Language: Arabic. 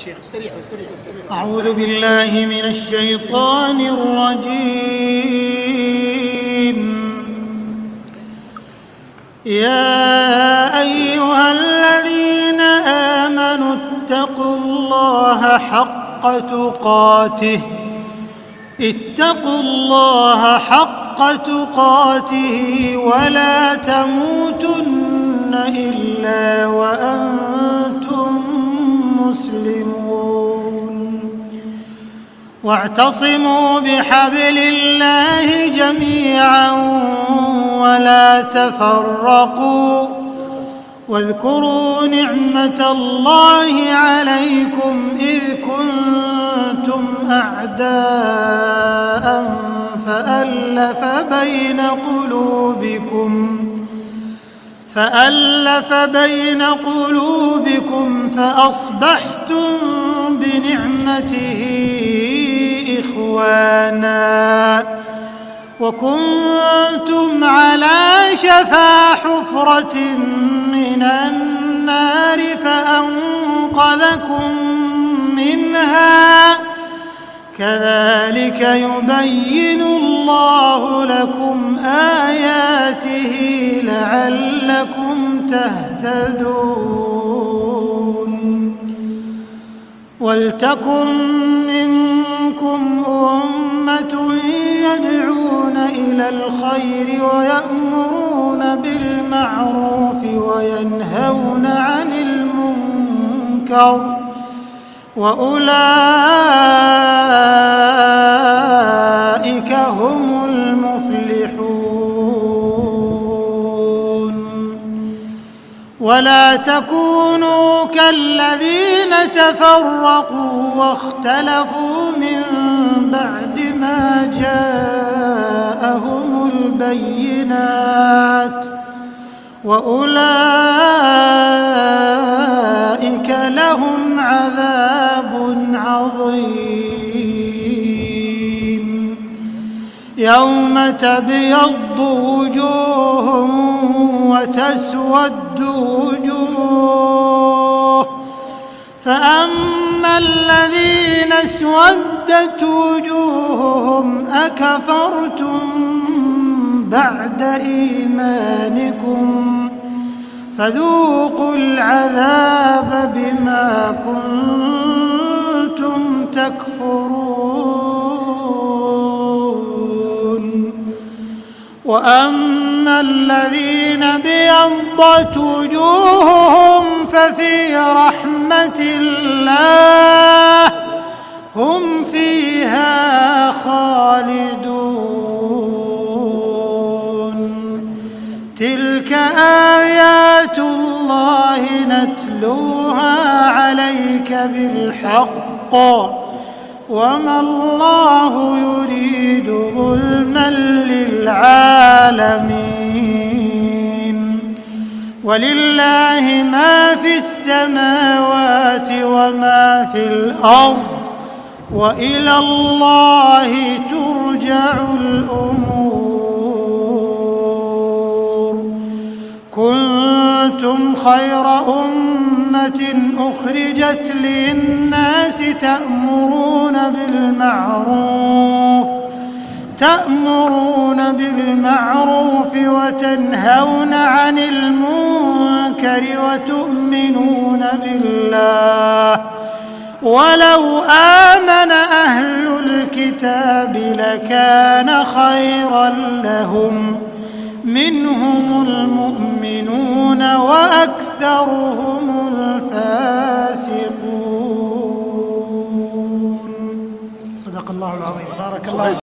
شيخ استريحوا. أعوذ بالله من الشيطان الرجيم. يا أيها الذين آمنوا اتقوا الله حق تقاته ولا تموتن إلا وأنتم مسلمون. واعتصموا بحبل الله جميعا ولا تفرقوا واذكروا نعمة الله عليكم إذ كنتم أعداء فألف بين قلوبكم فأصبحتم بنعمته إخوانا وكنتم على شفا حفرة من النار فأنقذكم منها كذلك يبين الله لكم آياته لعلكم تهتدون. ولتكن منكم أمة يدعون إلى الخير ويأمرون بالمعروف وينهون عن المنكر وأولئك هم المفلحون. ولا تكونوا كالذين تفرقوا واختلفوا من بعد ما جاءهم البينات وأولئك لهم عذاب عظيم. يوم تبيض وجوه وتسود وجوه فأما الذين اسودت وجوههم أكفرتم بعد إيمانكم فذوقوا العذاب بما كنتم تكفرون. وأما الذين ابيضت وجوههم ففي رحمة الله هم فيها خالدون. تلك آيات الله نتلوها عليك بالحق وما الله يريد ظلما للعالمين. ولله ما في السماوات وما في الأرض وإلى الله ترجع الأمور. كنتم خير أمة أخرجت للناس تأمرون بالمعروف وتنهون عن المنكر وتؤمنون بالله. ولو آمن أهل الكتاب لكان خيرا لهم منهم المؤمنون وأكثرهم الفاسقون. صدق الله العظيم. بارك الله.